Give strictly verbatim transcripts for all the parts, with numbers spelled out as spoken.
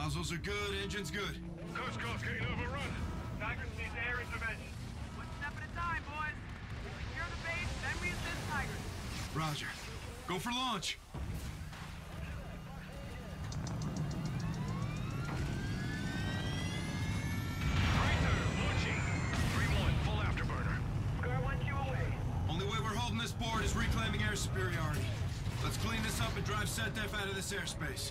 Nozzles are good, engine's good. Coast Guard's getting overrun. Tigers needs air intervention. One step at a time, boys. Secure the base, then we assist Tigers. Roger. Go for launch. Board is reclaiming air superiority. Let's clean this up and drive SetDef out of this airspace.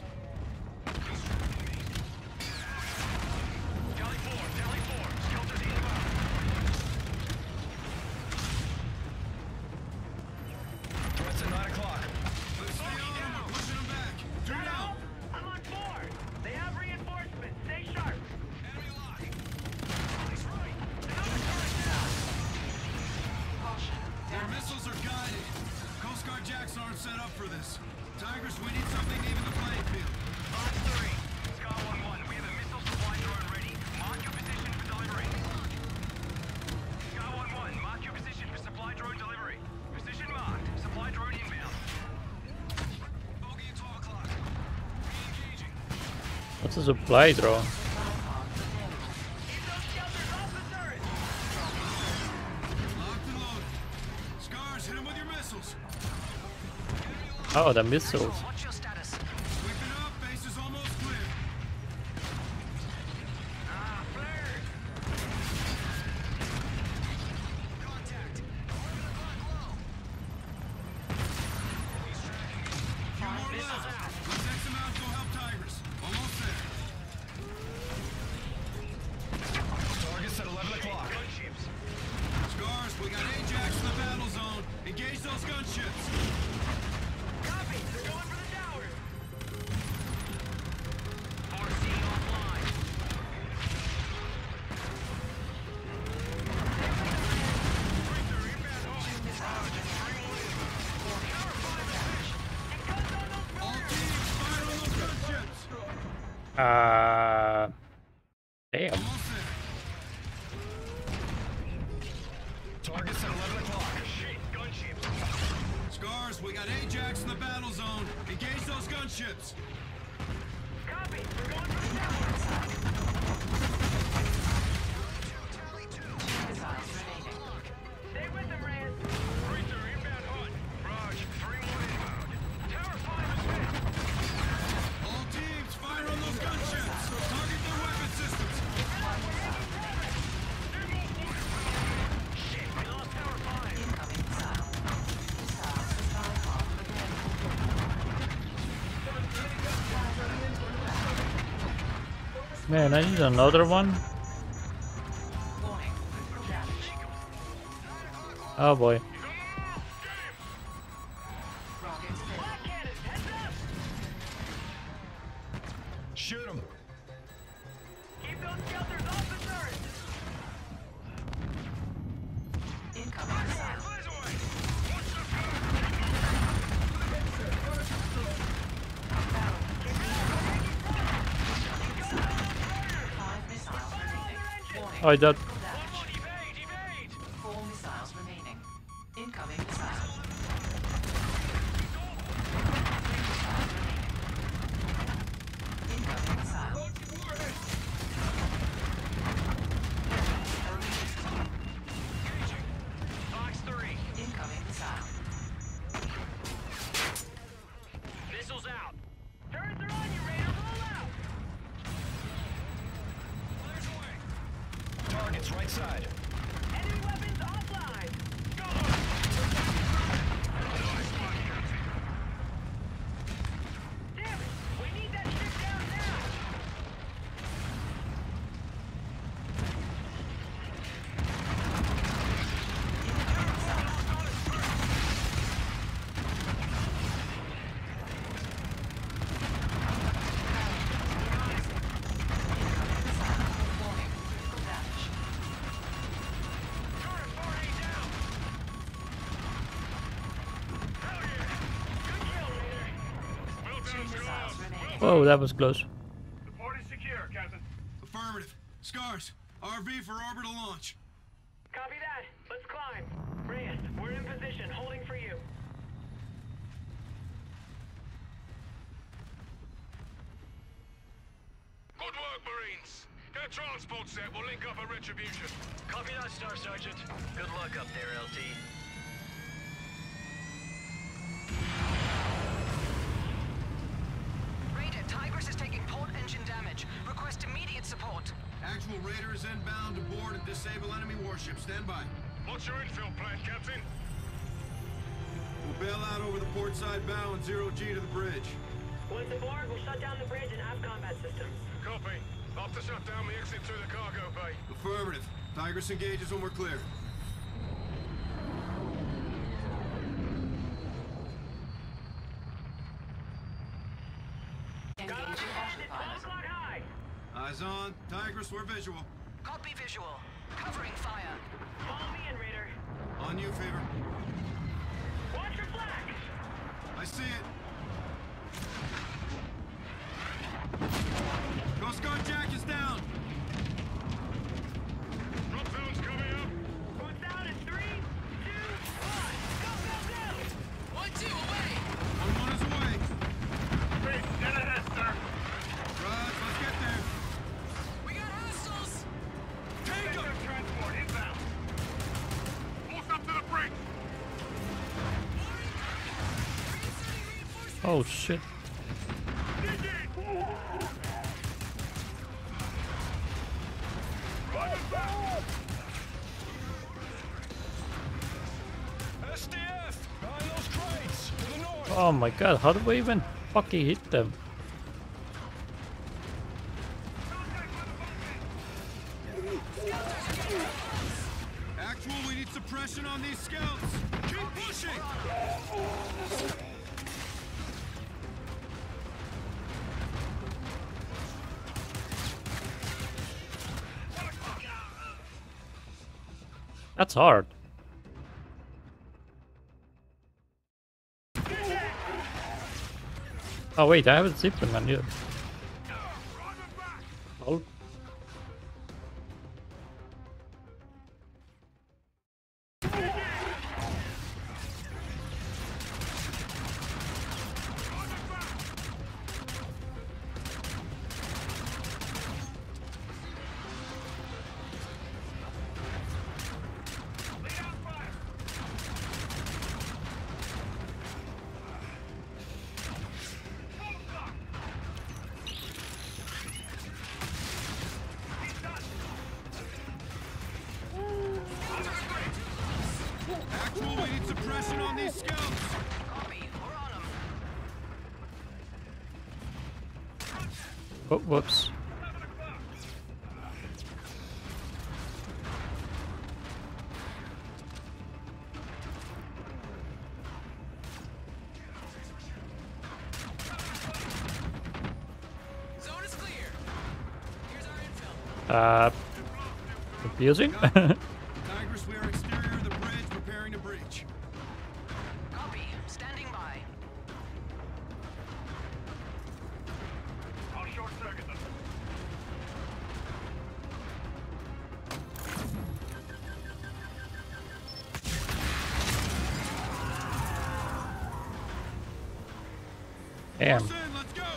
Charlie four, Charlie four, shelter's inbound. Threats at nine o'clock. Let's stay on them, we're pushing them back. Turn it out. I'm on board. They have reinforcements. Stay sharp. Enemy lock. Nice right. Another turret down. Caution. Their missiles are guided. Coast Guard jacks aren't set up for this. Tigers, we need something to even the playing field. Box three. Scar one one, we have a missile supply drone ready. Mark your position for delivery. Scar one one, mark your position for supply drone delivery. Position marked. Supply drone inbound. Bogey at twelve o'clock. Re-engaging. What's a supply drone? Hit him with your missiles. Oh, the missiles. What's your status? Quicken up, base is almost clear. Ah, flared. Contact. Few more left. Let's X them out and go help Tigers. Almost there. Target's at eleven o'clock. Gunships. Scars, we got Ajax in the battle zone. Engage those gunships. Copy. They're going for the towers. four C offline. Breaker inbound home. Three one inbound. Power five damage. All teams, fire on those gunships. Uh, damn. Almost there. Target's at eleven o'clock. Shit, gunships. Scars, we got Ajax in the battle zone. Engage those gunships. Copy. We're going for the towers. Tally two. Missiles remaining. Stay with them, Reyes. Breaker inbound hunt. Raj, three one inbound. Tower five is hit. All teams, fire on those gunships. Target their weapon systems. Shit, we lost tower five. Incoming missile. Missile supply pod again. Man, I need another one. Warning. Damage. Oh boy. Rockets fit. Black cannon. Heads up. Shoot him. Keep those shelters off the turret. Incoming missile. Flies away. Watch the power. Five missiles remaining. Warning. Oh, I got. Damage. Evade, evade. Four missiles remaining. Incoming missile. Incoming missile. Box three. Incoming missile. Missiles out. Turrets are on you, Raider. Roll out. Flares away. Targets right side. Enemy weapons offline. Go! Damn it. We need that ship down now. Warning. Critical damage. Turret four A down. Hell yeah. Good kill, Raider. Well Two done, missiles Scars. remaining. Whoa, that was close. The port is secure, Captain. Affirmative. Scars, R V for orbital launch. Copy that. Let's climb. Reyes, we're in position, holding for you. Good work, Marines. Get a transport set. We'll link up at Retribution. Copy that, Star Sergeant. Good luck up there, L T. Raider, Tigress is taking port engine damage. Request immediate support. Actual Raider is inbound to board and disable enemy warships. Stand by. What's your infill plan, Captain? We'll bail out over the port side bow and zero G to the bridge. Once aboard, we'll shut down the bridge and have combat systems. Copy. Off to shut down the exit through the cargo bay. Affirmative. Tigress engages when we're clear. Eyes on. Tigress, we're visual. Copy visual. Covering fire. Follow me in, Raider. On you, Fever. Watch your flags! I see it. Coast Guard Jack is down. Drop zone's coming up. Going down in three, two, one. Go, go, go! One, two, away! One one is away. Great. Get ahead, sir. Raj, let's get there. We got hostiles! Take them. Transport inbound. Force up to the bridge. Oh shit. Dig in. Run it back. S D F. Behind those crates. To the north. Oh my god, how do we even fucking hit them? Actual, we need suppression on these scouts. Keep pushing. That's hard. Oh wait, I haven't zipped them on yet. Oh. Actual, we need suppression on these scouts. Copy, we're on them. Oh, whoops. Zone is clear. Here's our infill. Uh, confusing? Tigress, we are exterior of the bridge, preparing to breach. Copy, standing by. I'll short circuit them. Damn. Force in, let's go.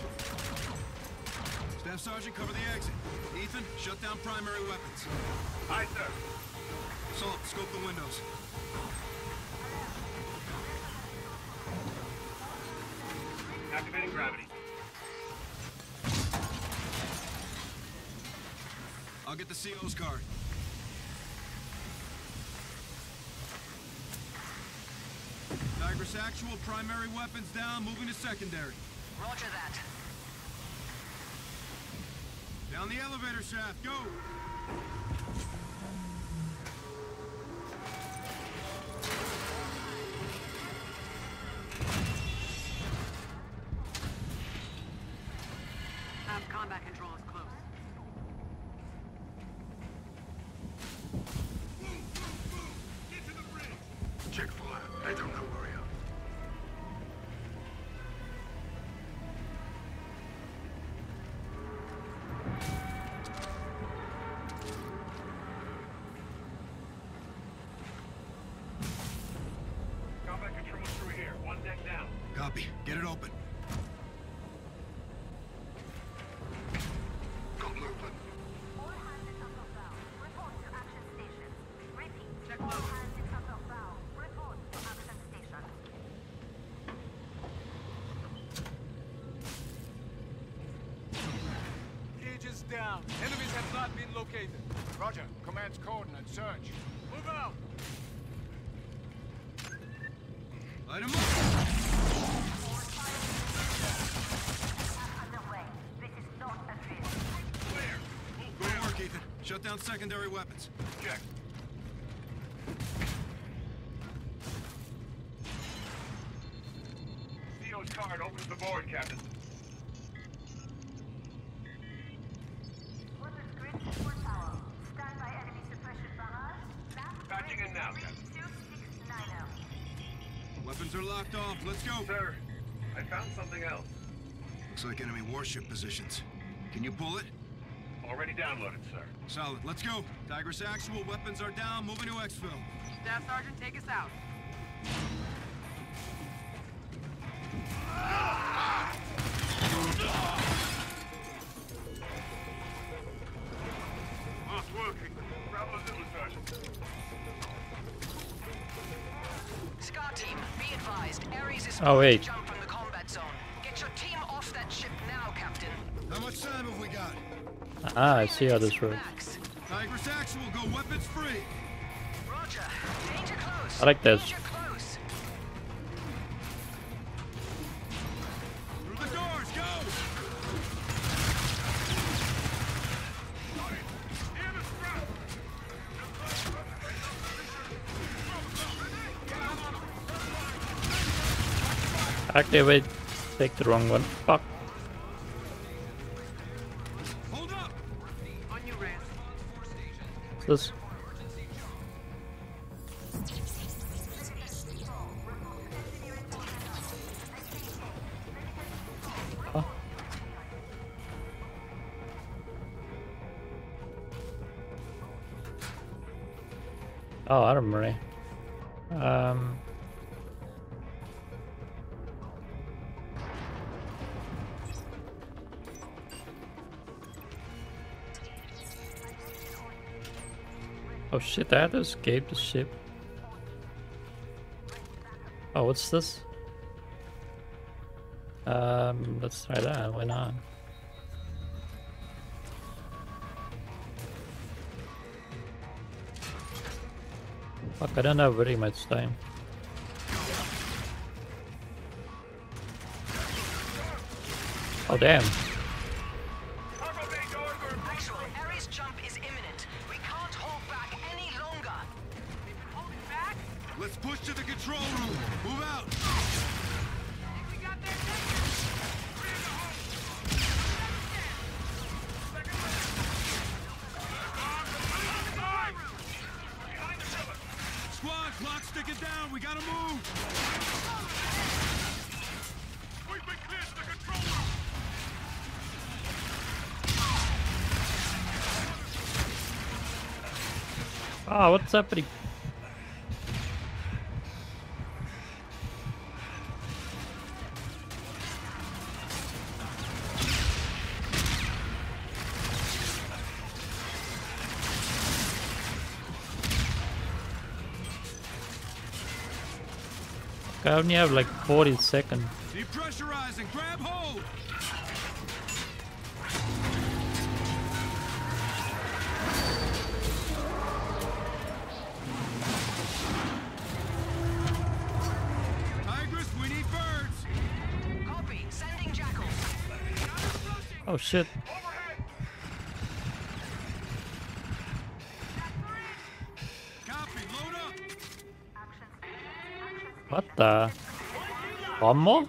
Staff Sergeant, cover the exit. Ethan, shut down primary weapons. Aye, sir. Salt, scope the windows. Activating gravity. I'll get the C O's card. Tigress actual, primary weapons down, moving to secondary. Roger that. Down the elevator shaft, go! Um, combat control is close. Check fire. I don't know where we are. Combat control through here. One deck down. Copy. Get it open. Got down. Enemies have not been located. Roger. Command's coordinates. Search. Move out. Light 'em up! Clear! Good work, Ethan. Shut down secondary weapons. Check. C O's card opens the board, Captain. Patching in now, Captain. Weapons are locked off. Let's go. Sir, I found something else. Looks like enemy warship positions. Can you pull it? Already downloaded, sir. Solid. Let's go. Tigris actual. Weapons are down. Moving to exfil. Staff Sergeant, take us out. Not working. Bravo Zulu, Sergeant. Scar team, be advised. Ares is Oh, wait. to jump from the combat zone. Get your team off that ship now, Captain. How much time have we got? Ah, I see how this works. Max. Tigris actual. Go weapons free. Roger. Danger close. I like this. Danger close. Through the doors. Go. Activate. Take the wrong one. Fuck. Hold up. On your rest. This. Huh? Oh, armory. Um. Oh shit, I had to escape the ship. Oh, what's this? Um, let's try that, why not? Fuck, I don't have very much time. Oh damn. Actual, Ares jump is imminent. We can't hold back any longer. We've been holding back? Let's push to the control room. Move out. We got their Squad, clock sticking down. We gotta move. We've been cleared to the control room. Ah, what's happening? I only have like forty seconds. Depressurizing. Grab hold. Tigris, we need birds. Copy. Sending jackals. Oh shit. Copy. Load up. What the? One more?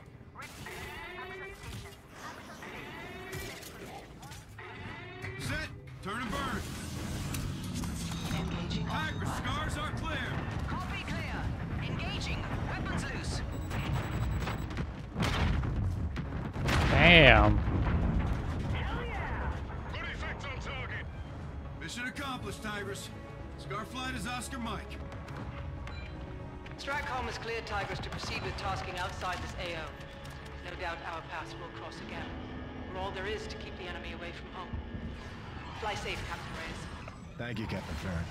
Set. Turn and burn. Engaging. Tigris, scars are clear. Copy clear. Engaging. Weapons loose. Damn. Good effect on target. Mission accomplished, Tigris. Scarflight is Oscar Mike. Stratcom has cleared Tigris to proceed with tasking outside this A O. No doubt our paths will cross again. We're all there is to keep the enemy away from home. Fly safe, Captain Reyes. Thank you, Captain Farron.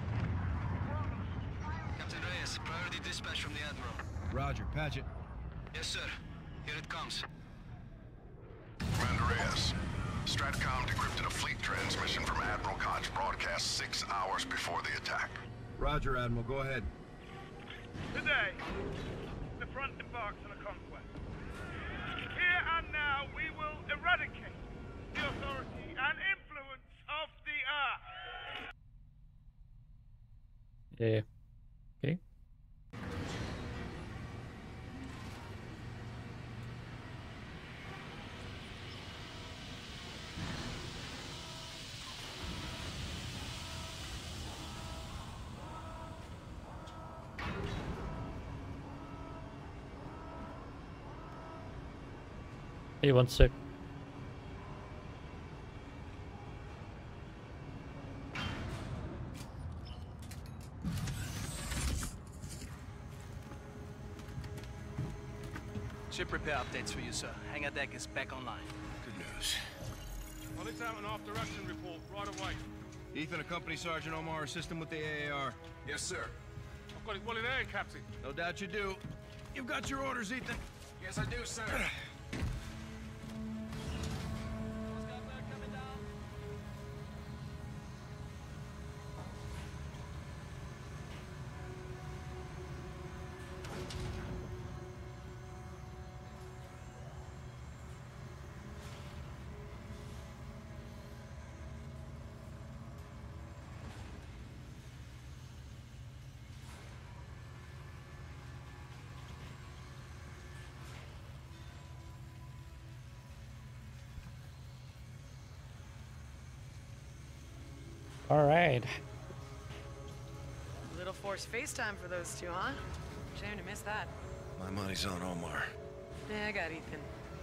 Captain Reyes, priority dispatch from the Admiral. Roger, patch it. Yes, sir. Here it comes. Commander Reyes, Stratcom decrypted a fleet transmission from Admiral Koch broadcast six hours before the attack. Roger, Admiral. Go ahead. Today, the front embarks on a conquest. Here and now, we will eradicate the authority and influence of the Earth. Yeah. Okay. Hey, one sec. Ship repair updates for you, sir. Hangar deck is back online. Good news. Well, let's have an off-direction report right away. Ethan, accompany Sergeant Omar, assist him with the A A R. Yes, sir. I've got it well in air, Captain. No doubt you do. You've got your orders, Ethan. Yes, I do, sir. All right. Little forced FaceTime for those two, huh? Shame to miss that. My money's on Omar. Yeah, I got Ethan.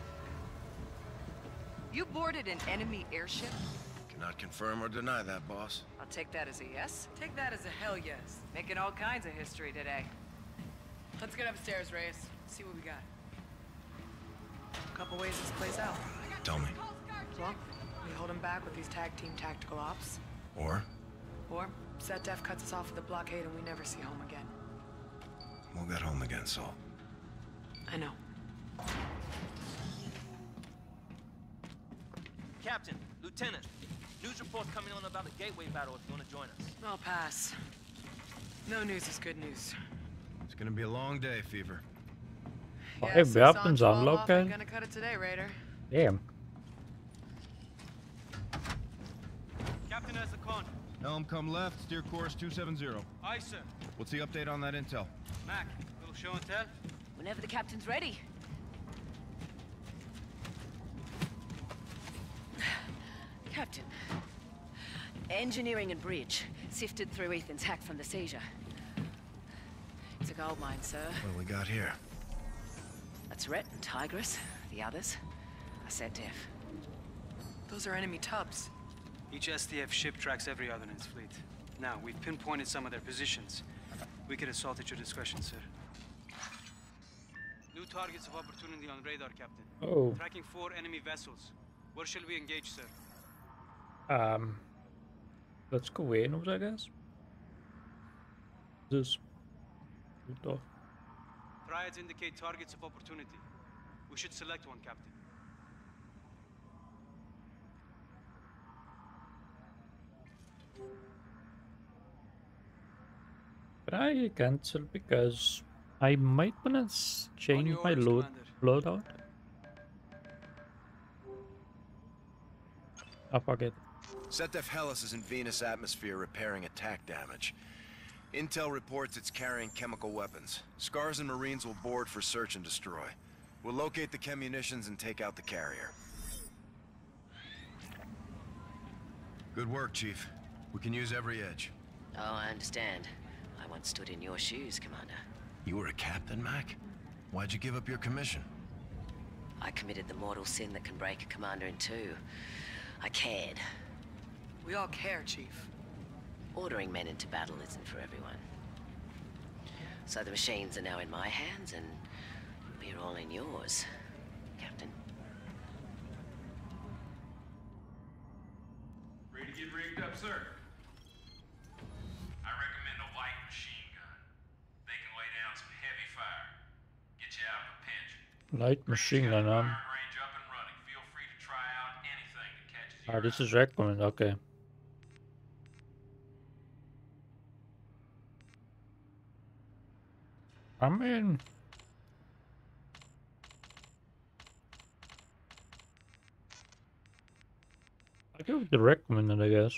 You boarded an enemy airship? Cannot confirm or deny that, boss. I'll take that as a yes. Take that as a hell yes. Making all kinds of history today. Let's get upstairs, Reyes. See what we got. Couple ways this plays out. Tell me. Well, we hold them back with these tag team tactical ops. Or? Or, SetDef cuts us off with the blockade and we never see home again. We'll get home again, Saul. I know. Captain, Lieutenant, news reports coming on about the Gateway battle if you want to join us. I'll pass. No news is good news. It's gonna be a long day, Fever. Five Yeah, six weapons on, twelve off, unlocked. ain't gonna cut it today, Raider. Damn. Captain has the con. Helm, come left, steer course two seven zero. Aye, sir. What's the update on that intel? Mac, little show and tell. Whenever the captain's ready. Captain. Engineering and bridge sifted through Ethan's hack from the seizure. It's a gold mine, sir. What do we got here? That's Rhett and Tigress. The others are SetDef. Those are enemy tubs. Each S D F ship tracks every other in its fleet. Now, we've pinpointed some of their positions. We could assault at your discretion, sir. New targets of opportunity on radar, Captain. Oh. Tracking four enemy vessels. Where shall we engage, sir? Um. Let's go inwards, I guess. This. Door. Triads indicate targets of opportunity. We should select one, Captain. But I cancel because I might wanna change your my orders, load Commander. loadout. I forget. SetDef Hellas is in Venus atmosphere repairing attack damage. Intel reports it's carrying chemical weapons. Scars and Marines will board for search and destroy. We'll locate the chemunitions and take out the carrier. Good work, Chief. We can use every edge. Oh, I understand. I once stood in your shoes, Commander. You were a captain, Mac? Why'd you give up your commission? I committed the mortal sin that can break a commander in two. I cared. We all care, Chief. Ordering men into battle isn't for everyone. So the machines are now in my hands, and we're all in yours, Captain. Ready to get rigged up, sir? I recommend a light machine gun. They can lay down some heavy fire. Get you out of a pinch. Light machine gun, um. Range up and running. Feel free to try out anything to catch Ah, this is recommend, okay. I mean, I give it the recommended, I guess.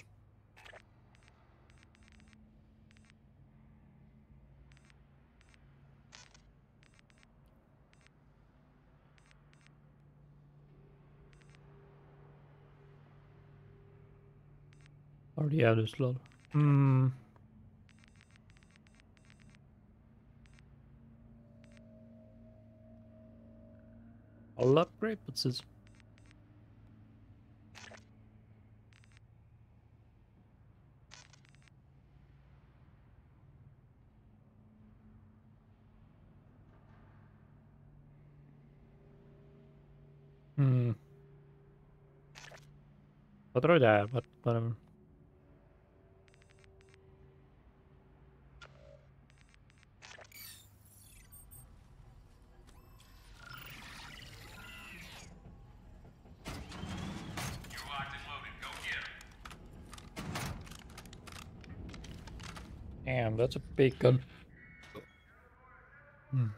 Already have this lot. Hmm. I'll upgrade, what's this? Hmm. Vad tror du det är? But, but, damn, that's a big gun. Hmm.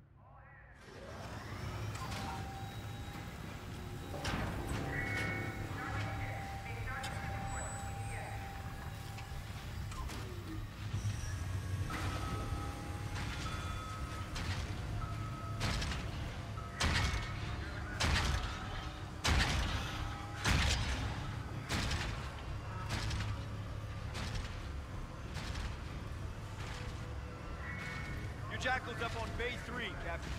Your Jackal's up on Bay three, Captain.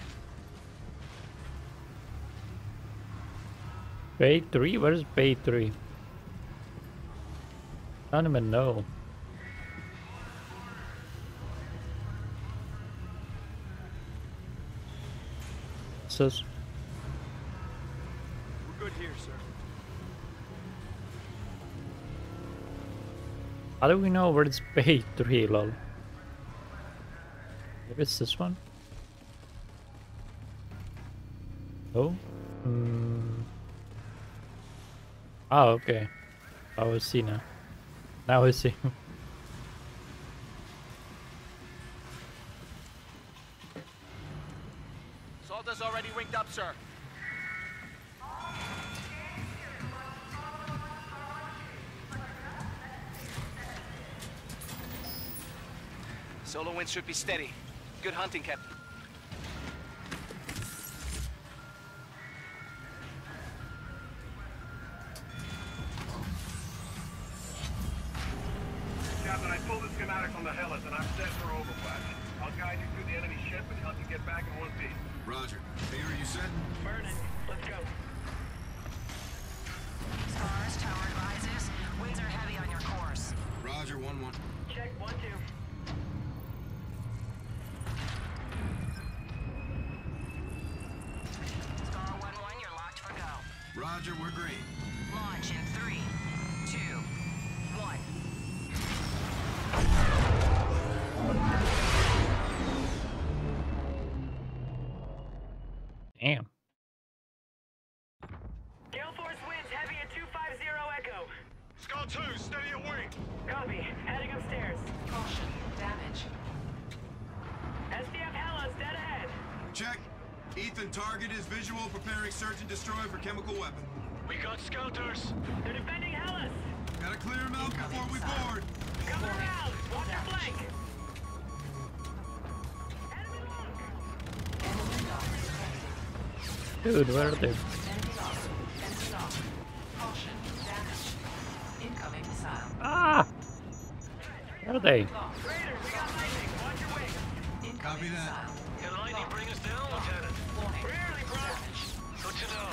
Bay three? Where is Bay three? I don't even know. It says We're good here, sir. how do we know where it's Bay three, lol? Maybe it's this one? Oh? Mm. Oh, okay. Oh, I see now. Now I see. Salta's already winged up, sir. Solar wind should be steady. Good hunting, Captain. Captain, I pulled the schematic on the Hellas and I'm set for overflash. I'll guide you through the enemy ship and help you get back in one piece. Roger. Hey, are you set? Burning. Let's go. Stars, tower advises. Winds are heavy on your course. Roger, one one. Check one, two. Star one one, you're locked for go. Roger, we're green. Launch in three, two, one. Damn. Gale Force winds heavy at two five zero Echo. Skull two, steady your wing. Copy. Heading upstairs. Caution, damage. S D F Hellas dead ahead. Check. Ethan, target is visual, preparing search and destroy for chemical weapon. We got scouters. They're defending Hellas. Gotta clear them out before we board. Coming around. Watch your flank. Enemy lock. Dude, where are they? Enemy lost. Enemy lost. Caution, damage. Incoming missile. Ah! Where are they? Raider, we got lightning. Watch your wing. Incoming Copy that. missile. Can lightning bring us down, Lieutenant? Warning. Rarely, bro. Good to know.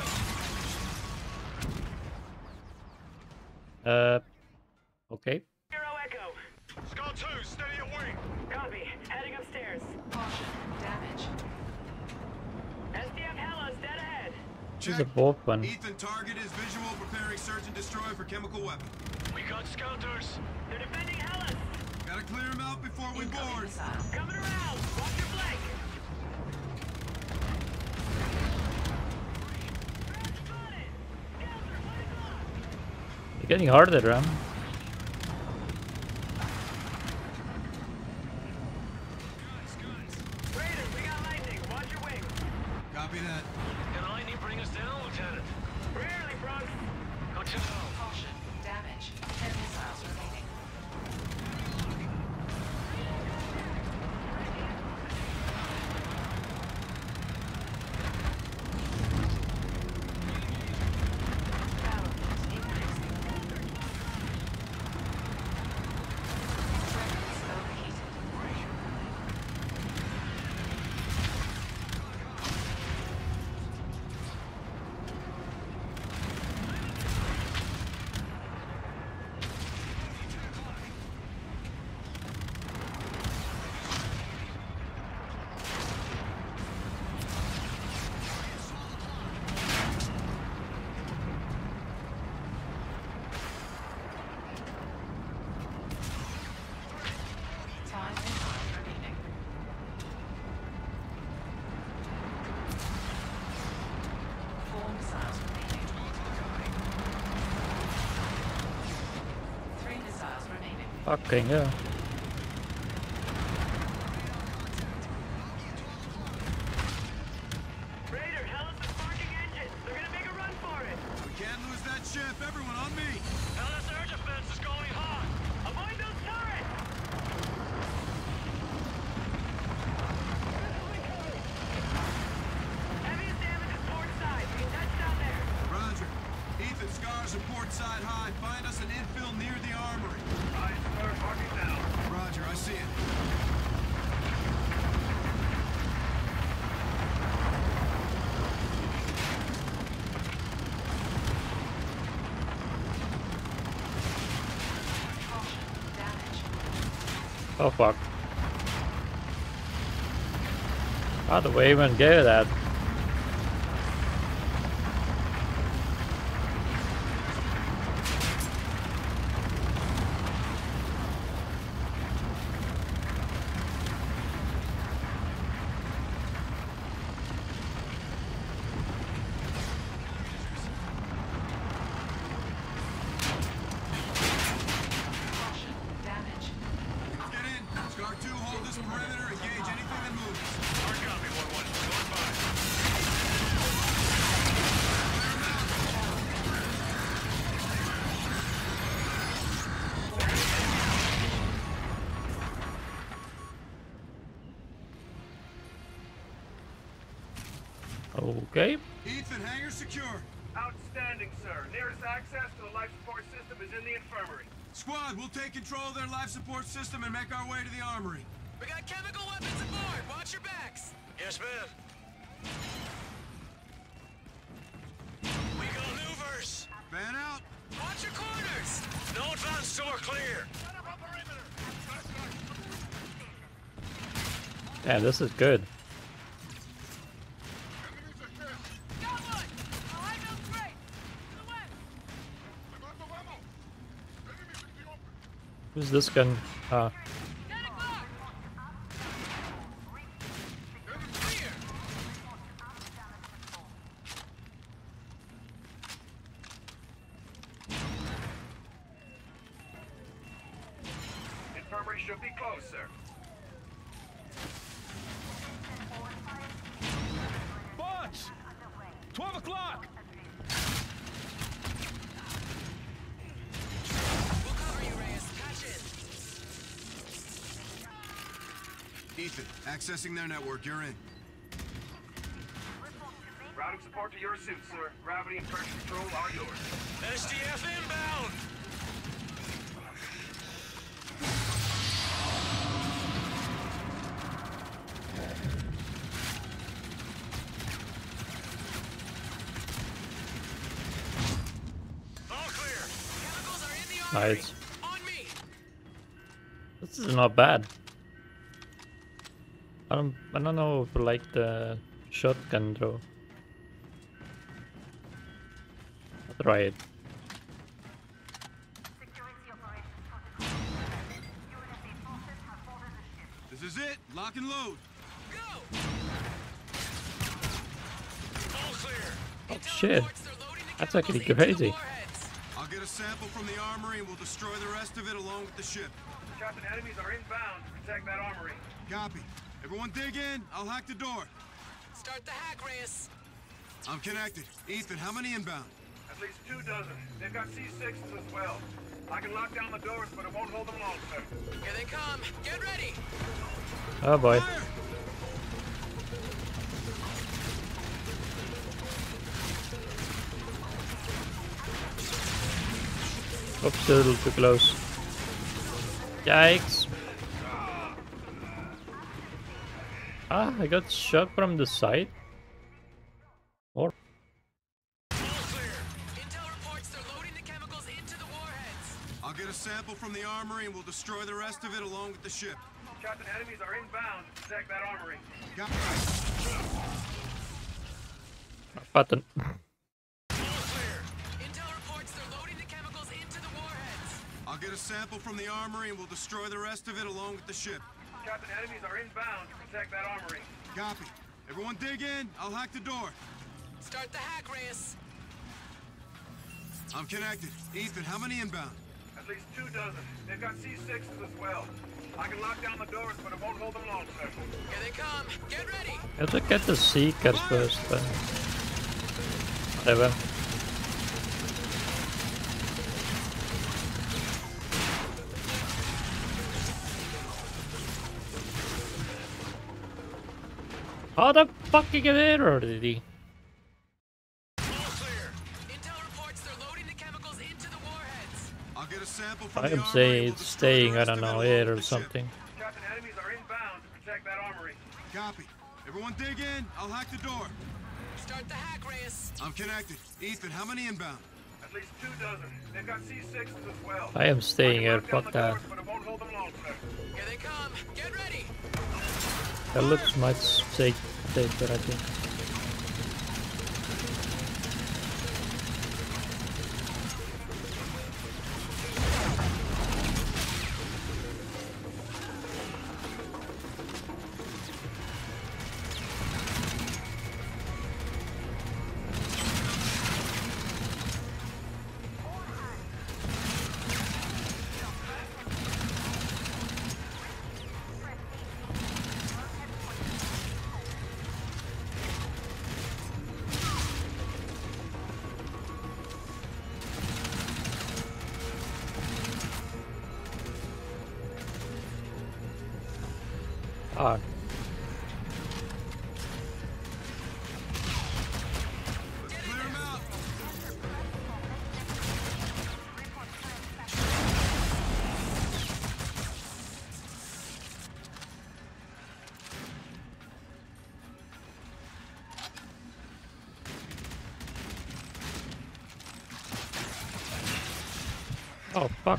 Uh, okay. Zero Echo. Skull two, steady your wing. Copy. Heading upstairs. Caution, damage. S D F Hellas dead ahead. This is a Check. both one. Ethan, target is visual, preparing search and destroy for chemical weapon. We got scouters. They're defending Hellas. Gotta clear them out before we Incoming board. missile. Coming around. Watch your flank. It's getting harder, Ram. Raiders, we got lightning. Watch your wings. Copy that. Can lightning bring us down, Lieutenant? Rarely, Bronx. Good to know. Caution. Damage. Ten missiles remaining. Fucking yeah. Raider, Hellas is sparking engines. They're gonna make a run for it. We can't lose that ship. Everyone on me. Hellas air defense is going hot. Avoid those turrets. Heaviest damage is port side. We can touch down there. Roger. Ethan, Scars are port side high. Find us an infill near the armory. Right, sir. Marking now. Roger, I see it. Oh fuck. How do we even get that? Okay. Ethan, hangar secure. Outstanding, sir. Nearest access to the life support system is in the infirmary. Squad, we'll take control of their life support system and make our way to the armory. We got chemical weapons aboard. Watch your backs. Yes, ma'am. We got louvers. Fan out. Watch your corners. No advance door clear. Damn, this is good. Who's this gun? Uh. Infirmary should be closed, sir. Bots! Twelve o'clock! Ethan, accessing their network, you're in. Routing support to your suit, sir. Gravity and pressure control are yours. S D F inbound! All clear. Chemicals are in the armory. Nice. On me. This is not bad. I don't I don't know if I like the shotgun throw. I'll try it. This is it. Lock and load. Go. All clear. Oh shit. That's actually crazy. I'll get a sample from the armory and we'll destroy the rest of it along with the ship. Captain, enemies are inbound to protect that armory. Copy. Everyone dig in. I'll hack the door. Start the hack, Reyes. I'm connected. Ethan, how many inbound? At least two dozen. They've got C sixes as well. I can lock down the doors, but it won't hold them long, sir. Here they come. Get ready. Oh boy. Fire! Oops, a little too close. Yikes. Ah, I got shot from the side. Or Intel reports they're loading the chemicals into the warheads. I'll get a sample from the armory and we'll destroy the rest of it along with the ship. Captain, enemies are inbound to protect that armory. Got button. Intel reports they're loading the chemicals into the warheads. I'll get a sample from the armory and we'll destroy the rest of it along with the ship. Captain, enemies are inbound to protect that armory. Copy. Everyone dig in. I'll hack the door. Start the hack, Reyes. I'm connected. Ethan, how many inbound? At least two dozen. They've got C sixes as well. I can lock down the doors, but it won't hold them long, sir. Here they come. Get ready. I have to get the seekers first, but whatever. How the fuck you get there already? Intel reports they're loading the chemicals into the warheads. I'll get a sample from I the am armory saying and we'll it's destroy the staying, I rest don't of it know, along here with or the ship. something. Captain, enemies are inbound to protect that armory. Copy. Everyone dig in. I'll hack the door. Start the hack, Reyes. I'm connected. Ethan, how many inbound? At least two dozen. They've got C sixes as well. I am staying here, lock down fuck the that. doors, but it won't hold them long, sir. Here they come. Get ready. That looks much safe, safer, I think. Ah. Clear him out. Oh fuck.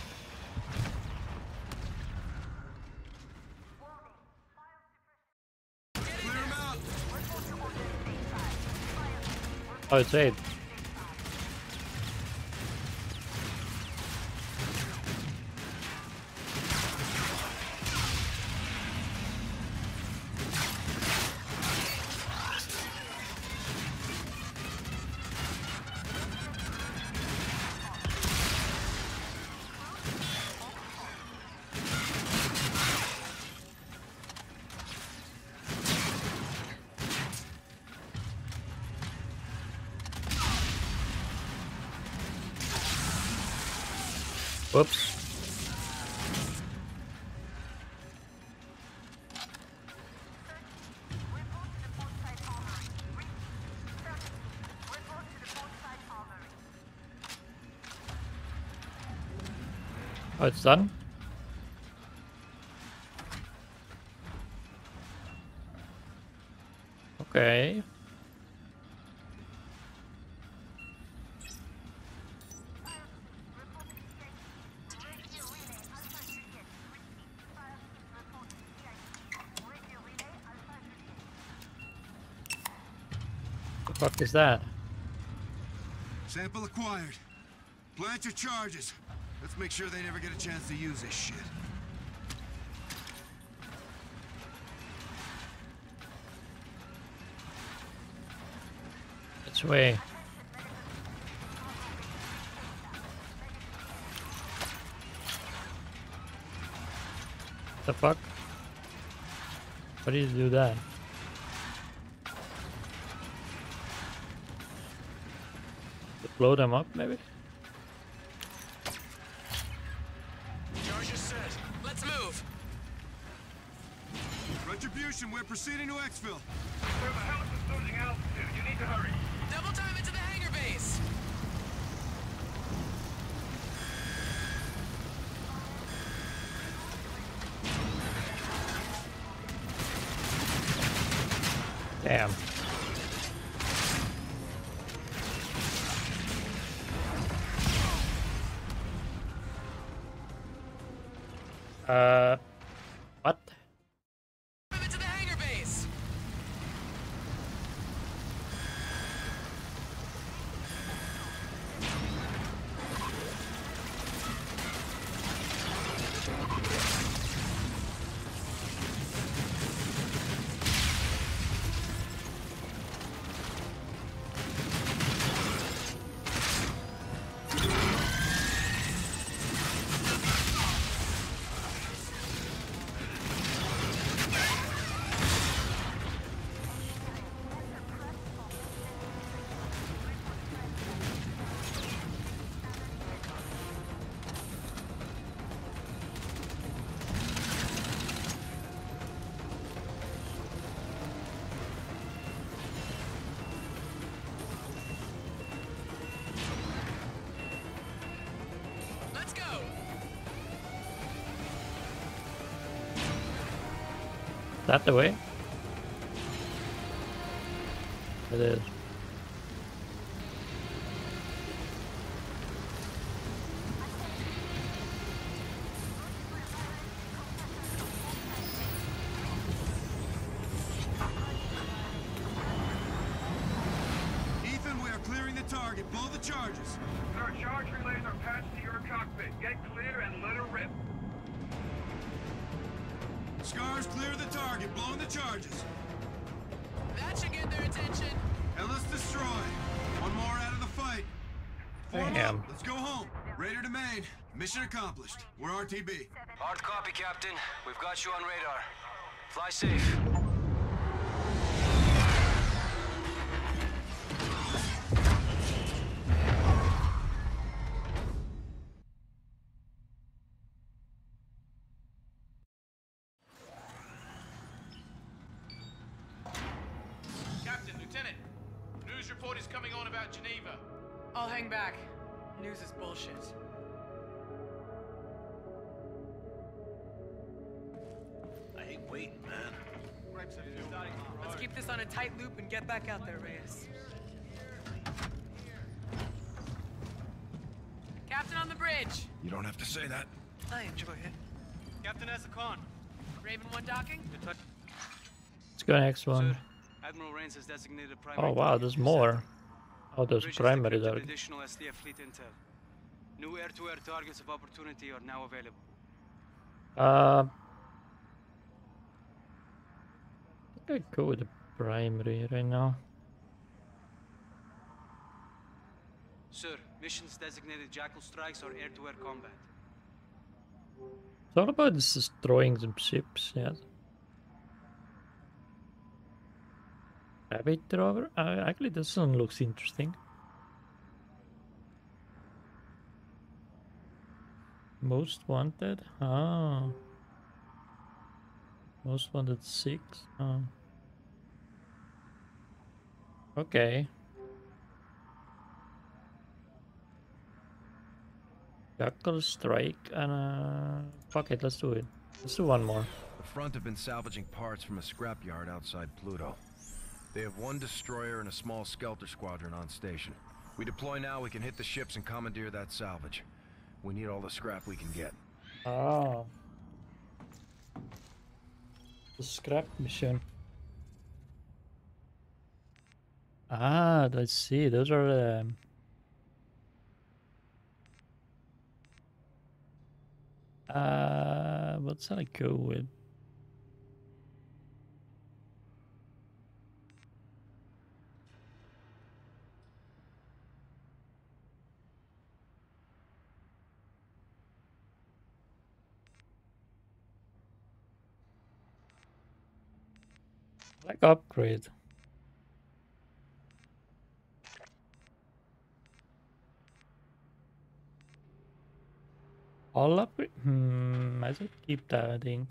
Clear him out. Oh, it's eight. Whoops. Oh, it's done? Okay. The fuck is that? Sample acquired. Plant your charges. Let's make sure they never get a chance to use this shit. Which way? The fuck? How do you do that? To blow them up, maybe? Charge is set. Let's move. Retribution, we're proceeding to exfil. Sir, the house is losing altitude. You need to hurry. Double time into the hangar base. Damn. Uh, what? Into the hangar base. Let's go. That the way? It is. Ethan, we are clearing the target. Blow the charges. Sir, charge relays are patched to your cockpit. Get clear and let her rip. Scars, clear the target. Blowing the charges. That should get their attention. Ellis destroyed. One more out of the fight. Form Damn. up. Let's go home. Raider to main. Mission accomplished. We're R T B. Hard copy, Captain. We've got you on radar. Fly safe. Captain, Lieutenant. News report is coming on about Geneva. I'll hang back. News is bullshit. I hate waiting, man. Let's keep this on a tight loop and get back out there, Reyes. Captain on the bridge. You don't have to say that. I enjoy it. Captain Azakon. Raven one docking? Let's go next one. Sir, Admiral Rains has designated a primary Oh wow, target there's for more. seven. Oh, there's Bridge has primary decrypted target. additional S D F fleet intel. New air-to-air targets of opportunity are now available. Uh, I think I go with the primary right now. Sir, missions designated Jackal strikes or air-to-air combat. It's all about this destroying some ships, yes. Rabbit rover? Uh, actually, this one looks interesting. Most wanted? Ah. Most wanted six? Oh. Okay. Jackal strike and uh fuck it, let's do it. Let's do one more. The front have been salvaging parts from a scrapyard outside Pluto. They have one destroyer and a small Skelter squadron on station. We deploy now, we can hit the ships and commandeer that salvage. We need all the scrap we can get. Ah. The scrap mission. Ah, let's see. Those are um, uh what shall I go with? Like upgrade. All upgrade? Hmm, I should keep that, I think.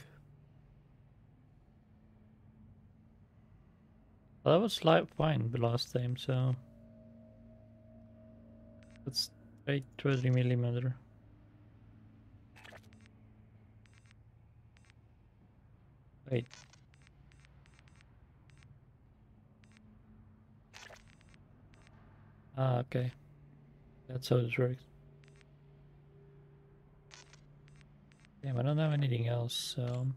Well, that was like fine the last time, so let's take thirty millimeter. Wait. Ah, okay. That's how it works. Damn, I don't have anything else, so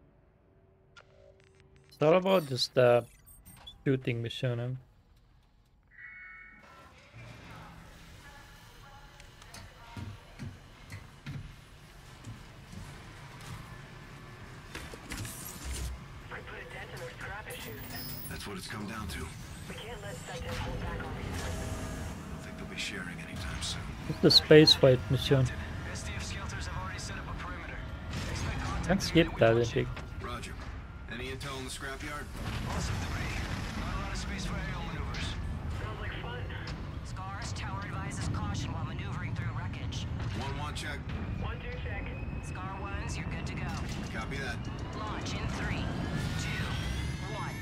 it's all about just uh, shooting Mishonim. That's what it's come down to. We can't let Satan hold back our resources. I don't think they'll be sharing anytime soon. It's the space fight mission. S D F skelters have already set up a perimeter. Expect contact. Can't skip that, I think. Roger. Any intel in the scrapyard? Lots of debris. Not a lot of space for aerial maneuvers. Sounds like fun. Scars, tower advises caution while maneuvering through wreckage. One one check. One, two, check. Scar ones, you're good to go. Copy that. Launch in three, two, one.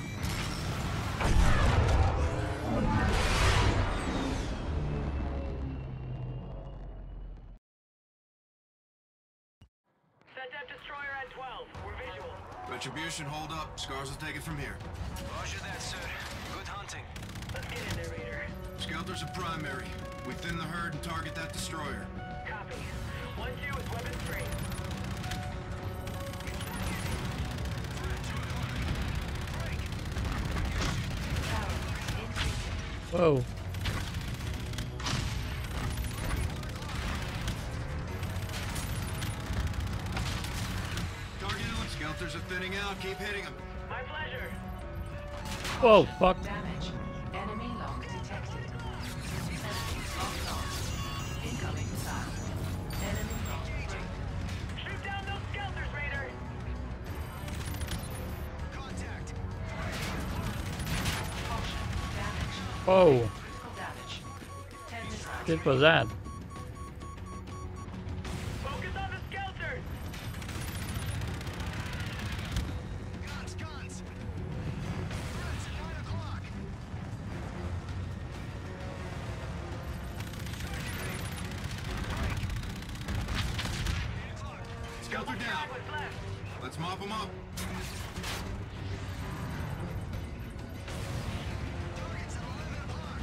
Set that destroyer at twelve. We're visual. Retribution, hold up. Scars will take it from here. Roger that, sir. Good hunting. Let's get in there, Raider. Skelters are primary. We thin the herd and target that destroyer. Copy. One, two is weapons free. Whoa. Target on. Skelters are thinning out. Keep hitting them. My pleasure. Whoa, fuck. Damage. Enemy lock detected. Enemy lock lost. Incoming missile. Enemy lock break. Shoot down those skelters, Raider. Contact. Caution. Damage. Whoa. Critical damage. Ten missiles. What was that? Focus on the skelters. Guns, guns. Friends, nine o'clock. Skelter down. What's left? Let's mop them up. Targets at eleven o'clock.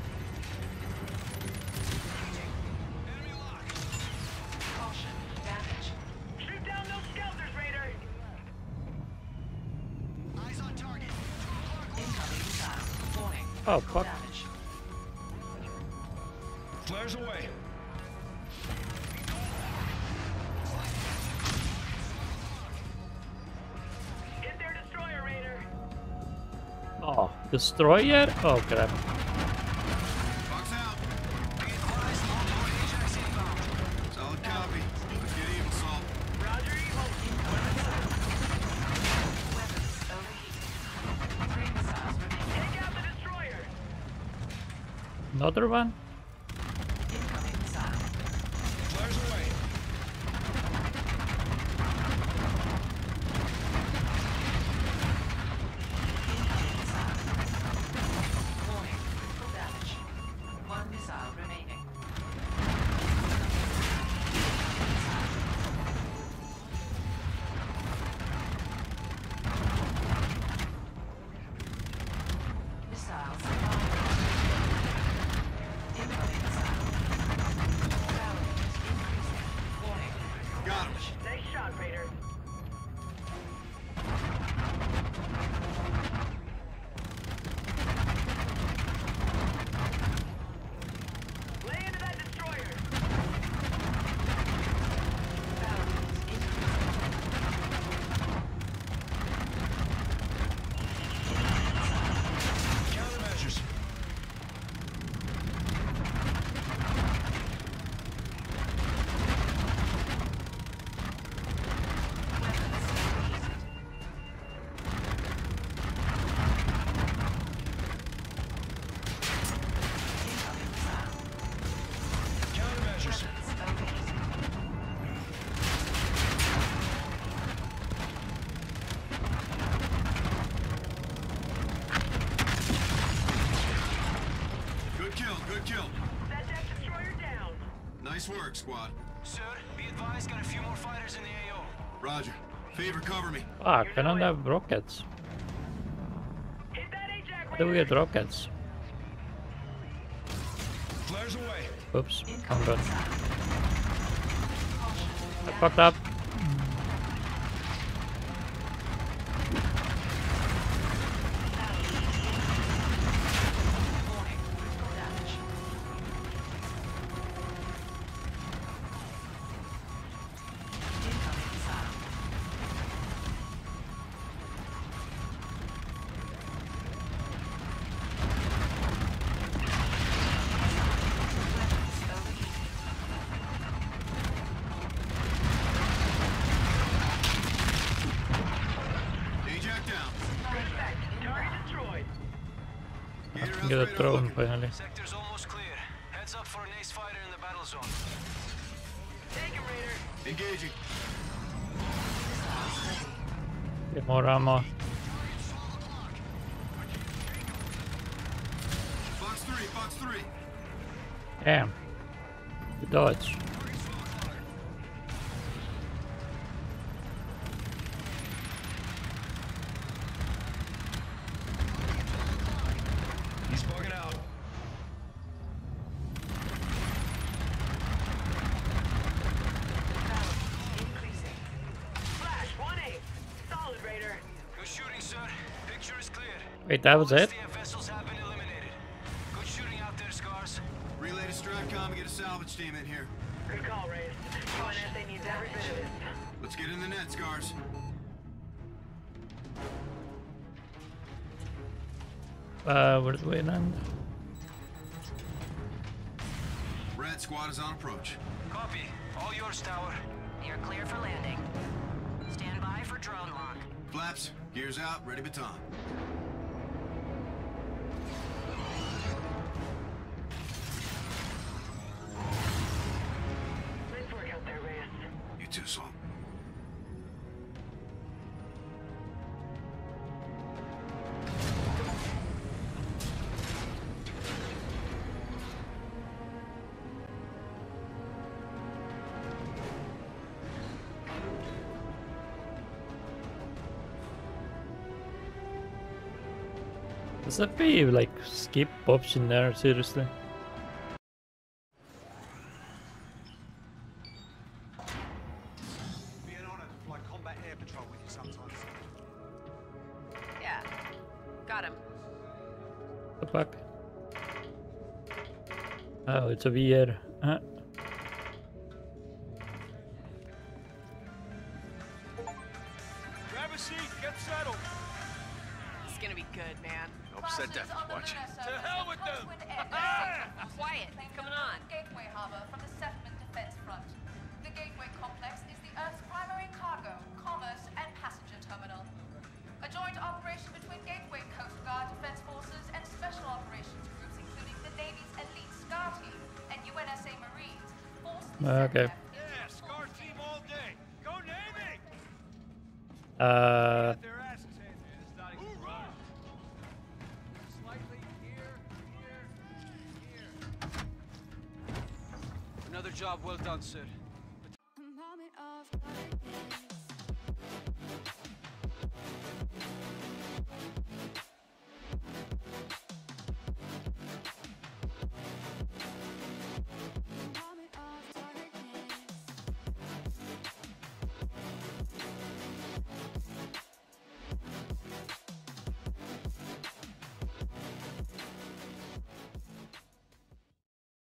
Enemy lock. Caution. Damage. Shoot down those skelters, Raider. Eyes on target. Two o'clock. Incoming missile. Warning. Oh, Critical fuck. damage. Flares away. Get their destroyer, Raider. Oh, destroy yet? Oh, crap. Box out. Solid copy. Let's get evil, Salt. Roger, evil. Weapons overheated. Three missiles remaining. Take out the destroyer. Another one? Incoming missile. Flares away. Incoming missile. Warning. Critical damage. One missile remaining. Missiles fired. Incoming missile. Power is increasing. Warning. Got him. Nice shot, Raider. Lay into that destroyer. Power is increasing. Countermeasures. Weapons overheated. Nice work, squad. Sir, be advised, got a few more fighters in the A O. Roger. Favor, cover me. Fuck, I don't have rockets. Hit that Ajax. How do we get rockets? Flares away. Oops, I'm done. I fucked up. Get a drone finally. Sector's almost clear. Heads up for an ace fighter in the battle zone. Take him, Raider. Engaging. Get more ammo. Box three, box three. Damn. Good dodge. He's bugging out. Increasing. Flash, one eight. Solid, Raider. Good shooting, sir. Picture is clear. Wait, that was All it? S D F vessels have been eliminated. Good shooting out there, Scars. Relay to Stratcom and get a salvage team in here. Good call, Reyes. U N S A needs every bit of this. Let's get in the net, Scars. Uh, where's the way land? Red squad is on approach. Copy. All yours, Tower. You're clear for landing. Stand by for drone lock. Flaps, gears out, ready baton. Nice work out there, Reyes. You too, Salt. Does that be like skip option there, seriously? Be an honor to fly combat air patrol with you sometimes. Yeah. Got him. The fuck? Oh, it's a V R. Uh, Grab a seat, get settled. It's gonna be good, man. Upset Death is watching. To hell with them! Quiet. What's coming on? Gateway harbor from the settlement defense front. The Gateway complex is the Earth's primary cargo, commerce, and passenger terminal. A joint operation between Gateway Coast Guard Defense Forces and Special Operations groups, including the Navy's elite SCAR team and U N S A Marines, forced the okay. Yeah, SCAR team all day. Go Navy! Uh, Their asses handed. It's not even right. Slightly here, here, here. Another job well done, sir.